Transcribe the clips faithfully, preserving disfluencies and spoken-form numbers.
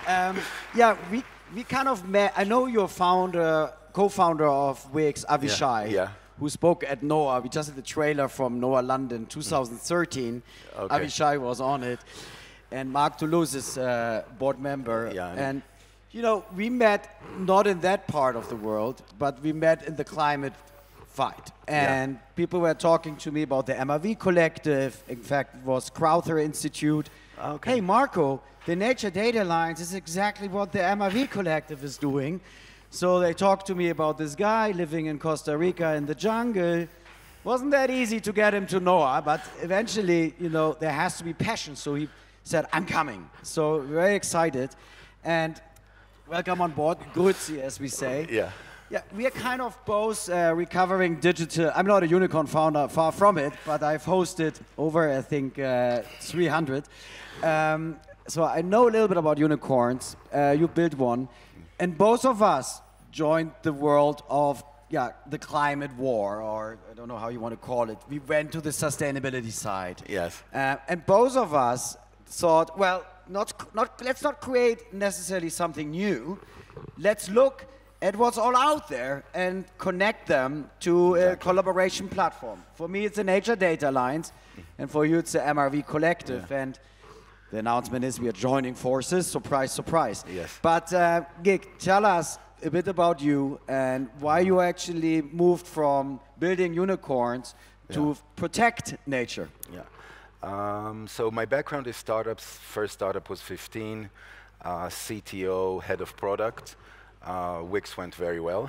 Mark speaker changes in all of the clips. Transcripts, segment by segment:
Speaker 1: Um, yeah, we we kind of met. I know you're founder, co-founder of Wix, Avishai,
Speaker 2: Yeah. yeah.
Speaker 1: who spoke at NOAH. We just did the trailer from NOAH London twenty thirteen.
Speaker 2: Okay.
Speaker 1: Avishai was on it, and Mark Toulouse is uh, board member.
Speaker 2: Yeah, I know.
Speaker 1: And you know, we met not in that part of the world, but we met in the climate fight. And
Speaker 2: Yeah.
Speaker 1: people were talking to me about the M R V collective. In fact, it was Crowther Institute.
Speaker 2: Okay.
Speaker 1: Hey, Marco, the Nature Data Alliance is exactly what the M R V collective is doing. So they talked to me about this guy living in Costa Rica in the jungle. Wasn't that easy to get him to NOAH, but eventually, you know, there has to be passion. So he said, I'm coming. So very excited. And welcome on board, Grüezi, as we say.
Speaker 2: Yeah.
Speaker 1: Yeah, we are kind of both uh, recovering digital. I'm not a unicorn founder, far from it, but I've hosted over, I think, uh, three hundred. Um, so I know a little bit about unicorns. Uh, you built one. And both of us joined the world of yeah, the climate war, or I don't know how you want to call it. We went to the sustainability side.
Speaker 2: Yes.
Speaker 1: Uh, and both of us thought, well, not, not, let's not create necessarily something new. Let's look at what's all out there and connect them to a exactly. collaboration platform. For me, it's the Nature Data Alliance, and for you, it's the M R V Collective. Yeah. And the announcement is we are joining forces. Surprise, surprise.
Speaker 2: Yes.
Speaker 1: But uh, Gig, tell us a bit about you and why you actually moved from building unicorns yeah. to protect nature.
Speaker 2: Yeah. Um, so my background is startups. First startup was fifteen, uh, C T O, head of product. Uh, Wix went very well,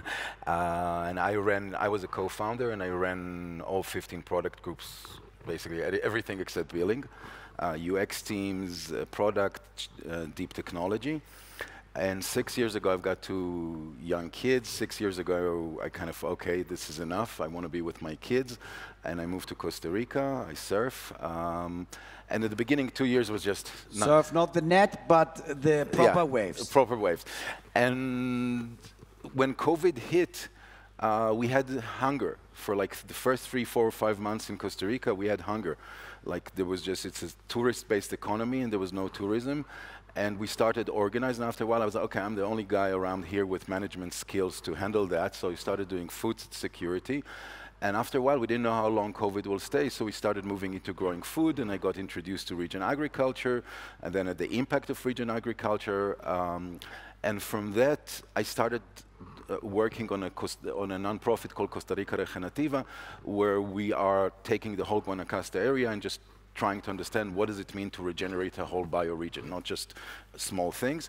Speaker 2: uh, and I ran. I was a co-founder, and I ran all fifteen product groups, basically everything except billing, uh, U X teams, uh, product, uh, deep technology. And six years ago, I've got two young kids. Six years ago, I kind of okay, this is enough. I want to be with my kids, and I moved to Costa Rica. I surf. Um, And at the beginning, two years was just not
Speaker 1: surf, not the net, but the proper
Speaker 2: yeah,
Speaker 1: waves.
Speaker 2: Proper waves. And when COVID hit, uh, we had hunger for like the first three, four, five months in Costa Rica. We had hunger, like there was just it's a tourist-based economy, and there was no tourism. And we started organizing. After a while, I was like, okay, I'm the only guy around here with management skills to handle that. So we started doing food security. And after a while, we didn't know how long COVID will stay, so we started moving into growing food, and I got introduced to region agriculture, and then at the impact of region agriculture. Um, and from that, I started uh, working on a, on a non-profit called Costa Rica Regenerativa, where we are taking the whole Guanacaste area and just trying to understand what does it mean to regenerate a whole bioregion, not just small things.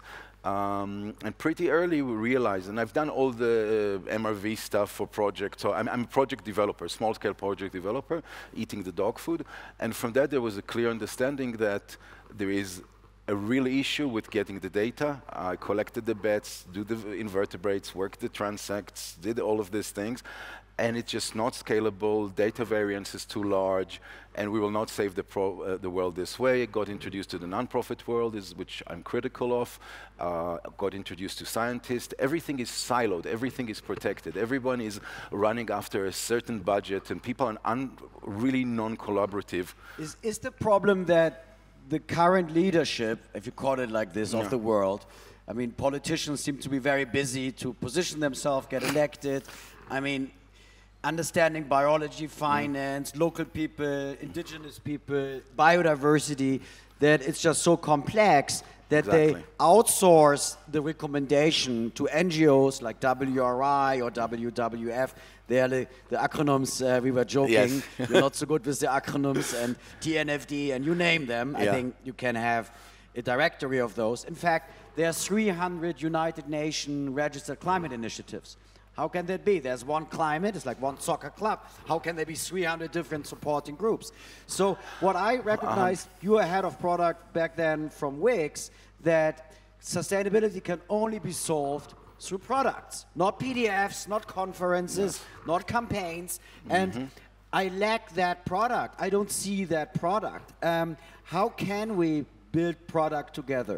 Speaker 2: Um, and pretty early we realized, and I've done all the uh, M R V stuff for projects, so I'm, I'm a project developer, small-scale project developer, eating the dog food. And from that there was a clear understanding that there is a real issue with getting the data. I collected the bets, do the invertebrates, worked the transects, did all of these things, and it's just not scalable. Data variance is too large, and we will not save the, pro, uh, the world this way. Got introduced to the non-profit world, is, which I'm critical of. Uh, got introduced to scientists. Everything is siloed. Everything is protected. Everyone is running after a certain budget, and people are un really non-collaborative.
Speaker 1: Is, is the problem that the current leadership, if you call it like this,
Speaker 2: yeah.
Speaker 1: of the world, I mean, politicians seem to be very busy to position themselves, get elected. I mean, understanding biology, finance, mm. local people, indigenous people, biodiversity, that it's just so complex that exactly. they outsource the recommendation to N G Os like W R I or W W F. They are the, the acronyms, uh, we were joking,
Speaker 2: yes.
Speaker 1: you're not so good with the acronyms, and T N F D, and you name them. Yeah. I think you can have a directory of those. In fact, there are three hundred United Nations registered climate initiatives. How can that be? There's one climate, it's like one soccer club. How can there be three hundred different supporting groups? So what I recognized, uh-huh. you were head of product back then from Wix, that sustainability can only be solved through products, not P D Fs, not conferences, yes. not campaigns. Mm-hmm. And I lack that product. I don't see that product. Um, how can we build product together?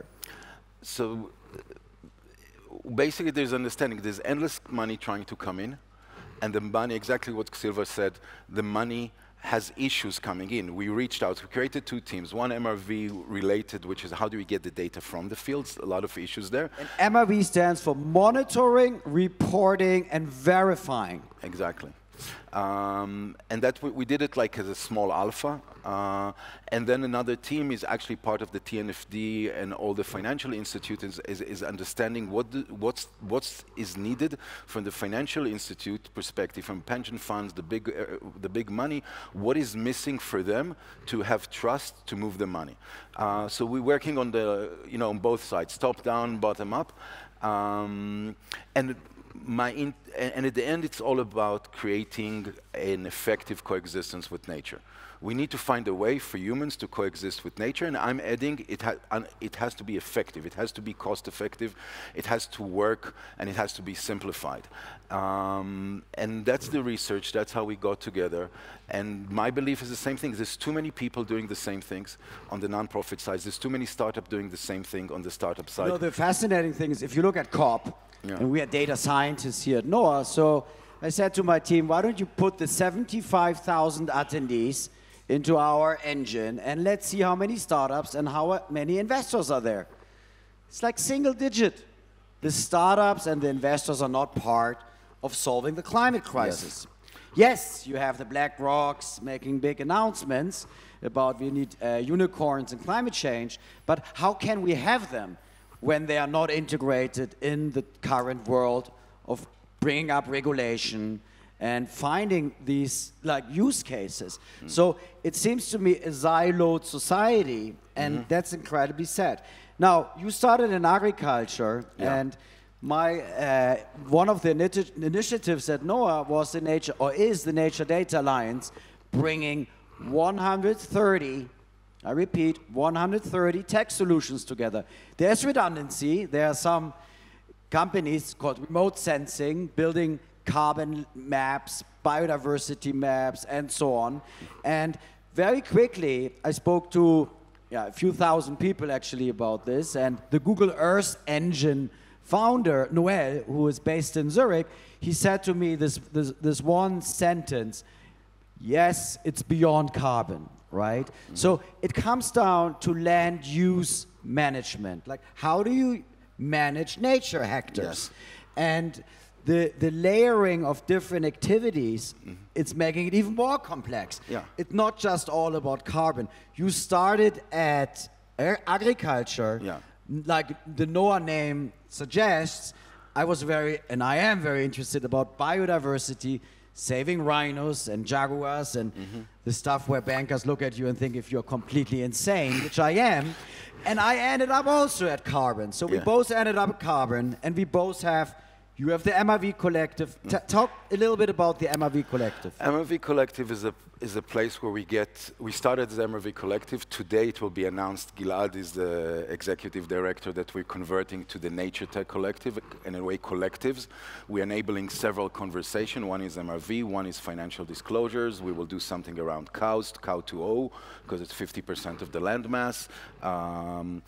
Speaker 2: So basically there's understanding, there's endless money trying to come in, and the money, exactly what Silva said, the money has issues coming in. We reached out, we created two teams, one M R V related, which is how do we get the data from the fields, a lot of issues there.
Speaker 1: And M R V stands for monitoring, reporting, and verifying.
Speaker 2: Exactly. Um, and that we, we did it like as a small alpha, uh, and then another team is actually part of the T N F D and all the financial institutes is, is, is understanding what the, what's what's is needed from the financial institute perspective, from pension funds, the big uh, the big money, what is missing for them to have trust to move the money. Uh, so we're working on the you know on both sides, top down, bottom up, um, and. My in, and at the end, it's all about creating an effective coexistence with nature. We need to find a way for humans to coexist with nature, and I'm adding it, ha it has to be effective, it has to be cost effective, it has to work, and it has to be simplified. Um, and that's the research, that's how we got together. And my belief is the same thing. There's too many people doing the same things on the nonprofit side. There's too many startups doing the same thing on the startup side.
Speaker 1: You know, the fascinating thing is if you look at COP, yeah. and we are data scientists here at NOAH, so I said to my team, why don't you put the seventy-five thousand attendees into our engine and let's see how many startups and how many investors are there. It's like single digit. The startups and the investors are not part of solving the climate crisis. Yes, yes you have the Black Rocks making big announcements about we need uh, unicorns and climate change, but how can we have them when they are not integrated in the current world of bringing up regulation and finding these like use cases. Mm. So it seems to me a siloed society, and mm-hmm. that's incredibly sad. Now, you started in agriculture, yeah. and my uh, one of the initi initiatives at NOAH was the nature, or is the Nature Data Alliance, bringing one hundred thirty I repeat, one hundred thirty tech solutions together. There's redundancy. There are some companies called remote sensing, building carbon maps, biodiversity maps, and so on. And very quickly, I spoke to yeah, a few thousand people actually about this, and the Google Earth Engine founder, Noel, who is based in Zurich, he said to me this, this, this one sentence, yes, it's beyond carbon. Right? Mm-hmm. So it comes down to land use management. Like, how do you manage nature hectares? Yes. And the, the layering of different activities, mm-hmm. it's making it even more complex. Yeah. It's not just all about carbon. You started at agriculture, yeah. like the NOAH name suggests. I was very, and I am very interested about biodiversity, saving rhinos and jaguars and mm-hmm. the stuff where bankers look at you and think if you're completely insane, which I am. And I ended up also at carbon. So we yeah. both ended up at carbon, and we both have, you have the M R V Collective. T talk a little bit about the M R V Collective.
Speaker 2: M R V Collective is a, is a place where we get, we started as M R V Collective. Today it will be announced, Gilad is the executive director that we're converting to the Nature Tech Collective, in a way collectives. We're enabling several conversations. One is M R V, one is financial disclosures. We will do something around cows, cow to O, because it's fifty percent of the land mass. Um,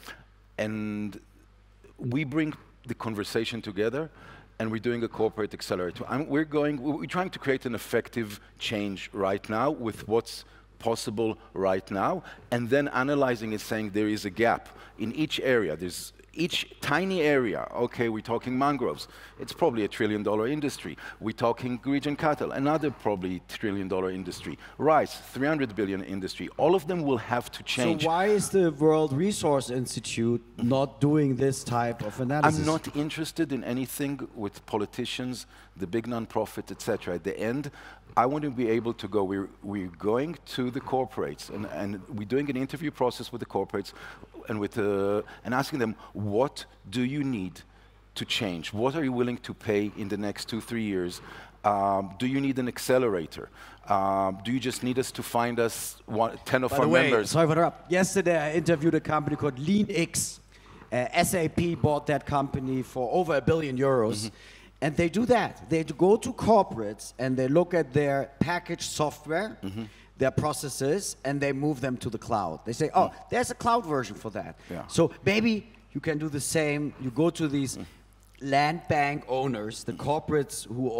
Speaker 2: and we bring the conversation together, and we're doing a corporate accelerator. I'm, we're going, we're trying to create an effective change right now with what's possible right now, and then analyzing it, saying there is a gap in each area. There's each tiny area. Okay, we're talking mangroves. It's probably a trillion dollar industry. We're talking region cattle, another probably trillion dollar industry. Rice, three hundred billion industry. All of them will have to change.
Speaker 1: So why is the World Resource Institute not doing this type of analysis?
Speaker 2: I'm not interested in anything with politicians, the big non-profit, et cetera. At the end, I want to be able to go, we're, we're going to the corporates, and, and we're doing an interview process with the corporates, and, with, uh, and asking them, what do you need to change? What are you willing to pay in the next two, three years? Um, do you need an accelerator? Um, do you just need us to find us one, ten of
Speaker 1: By
Speaker 2: our
Speaker 1: the way,
Speaker 2: members?
Speaker 1: Sorry for interrupting. Yesterday I interviewed a company called LeanX. Uh, S A P bought that company for over a billion euros. Mm-hmm. And they do that. They go to corporates and they look at their packaged software, mm-hmm. their processes, and they move them to the cloud. They say, oh, mm. there's a cloud version for that. Yeah. So maybe you can do the same. You go to these mm. land bank owners, the mm. corporates who own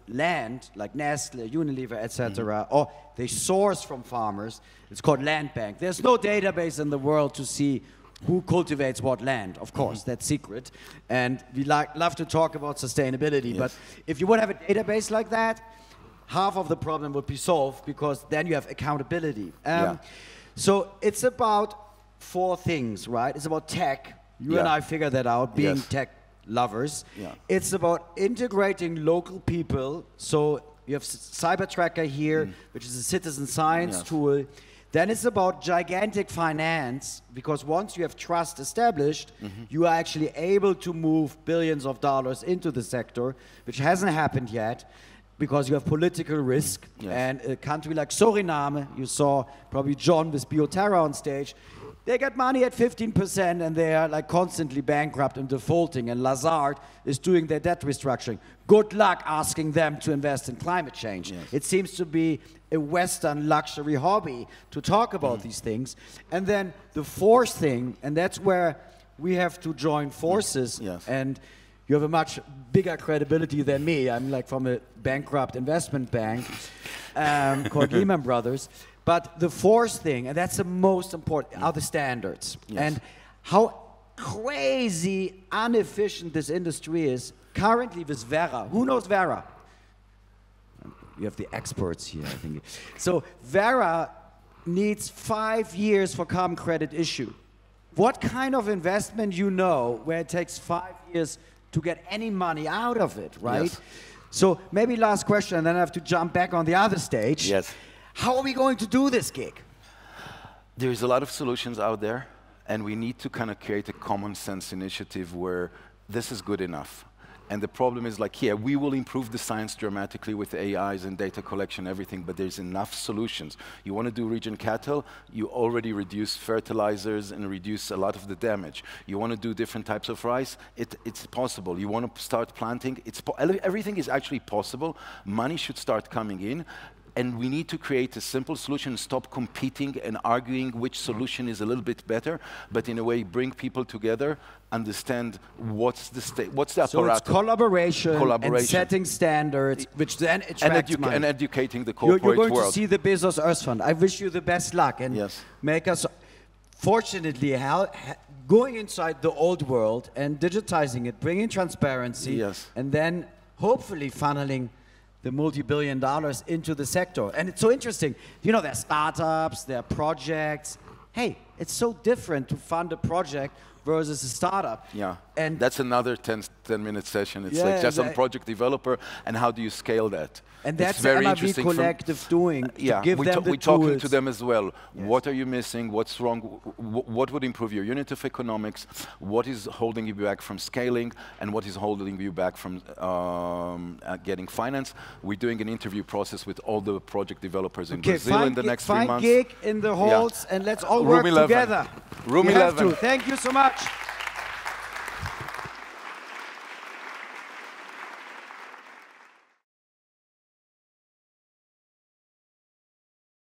Speaker 1: land, like Nestle, Unilever, et cetera, mm-hmm. or they source from farmers. It's called land bank. There's no database in the world to see who cultivates what land. Of course, mm-hmm. that's secret. And we like, love to talk about sustainability, yes. but if you would have a database like that, half of the problem would be solved because then you have accountability. Um, yeah. So it's about four things, right? It's about tech. You yeah. and I figured that out, being yes. tech lovers. Yeah. It's about integrating local people. So you have Cyber Tracker here, mm. which is a citizen science yes. tool. Then it's about gigantic finance, because once you have trust established, mm-hmm. you are actually able to move billions of dollars into the sector, which hasn't happened yet, because you have political risk. Yes. And a country like Suriname, you saw probably John with Bioterra on stage, they get money at fifteen percent and they are like constantly bankrupt and defaulting, and Lazard is doing their debt restructuring. Good luck asking them to invest in climate change. Yes. It seems to be a Western luxury hobby to talk about mm. these things. And then the fourth thing, and that's where we have to join forces,
Speaker 2: yes.
Speaker 1: and you have a much bigger credibility than me. I'm like from a bankrupt investment bank um, called Lehman Brothers. But the fourth thing, and that's the most important, are the standards. Yes. And how crazy inefficient this industry is currently with Vera. Who knows Vera? You have the experts here, I think. So Vera needs five years for carbon credit issue. What kind of investment you know where it takes five years to get any money out of it, right?
Speaker 2: Yes.
Speaker 1: So maybe last question, and then I have to jump back on the other stage.
Speaker 2: Yes.
Speaker 1: How are we going to do this gig?
Speaker 2: There's a lot of solutions out there, and we need to kind of create a common sense initiative where this is good enough. And the problem is, like, yeah, we will improve the science dramatically with A Is and data collection, everything, but there's enough solutions. You want to do regen cattle, you already reduce fertilizers and reduce a lot of the damage. You want to do different types of rice, it, it's possible. You want to start planting, it's po everything is actually possible. Money should start coming in. And we need to create a simple solution, stop competing and arguing which solution is a little bit better, but in a way bring people together, understand what's the state, what's the apparatus.
Speaker 1: So it's collaboration,
Speaker 2: collaboration.
Speaker 1: and setting standards, which then attracts
Speaker 2: and, edu
Speaker 1: money.
Speaker 2: and educating the corporate
Speaker 1: you're, you're going
Speaker 2: world.
Speaker 1: to see the Bezos Earth Fund. I wish you the best luck and
Speaker 2: yes.
Speaker 1: make us, fortunately, how, going inside the old world and digitizing it, bringing transparency,
Speaker 2: yes.
Speaker 1: and then hopefully funneling the multi-billion dollars into the sector. And it's so interesting. You know, there are startups, there are projects. Hey, it's so different to fund a project versus a startup.
Speaker 2: Yeah,
Speaker 1: and
Speaker 2: that's another ten minute session. It's
Speaker 1: yeah,
Speaker 2: like just
Speaker 1: on
Speaker 2: project developer and how do you scale that.
Speaker 1: And that's
Speaker 2: it's very
Speaker 1: M R V
Speaker 2: interesting
Speaker 1: Collective doing,
Speaker 2: uh, yeah,
Speaker 1: to give
Speaker 2: we
Speaker 1: them the
Speaker 2: we're
Speaker 1: tools.
Speaker 2: talking to them as well.
Speaker 1: Yes.
Speaker 2: What are you missing? What's wrong? W what would improve your unit of economics? What is holding you back from scaling? And what is holding you back from um, uh, getting finance? We're doing an interview process with all the project developers in
Speaker 1: okay,
Speaker 2: Brazil in the next three months.
Speaker 1: Find gig in the halls, yeah. and let's all
Speaker 2: Room
Speaker 1: work
Speaker 2: eleven.
Speaker 1: together.
Speaker 2: Room
Speaker 1: we
Speaker 2: eleven.
Speaker 1: Have to. Thank you so much.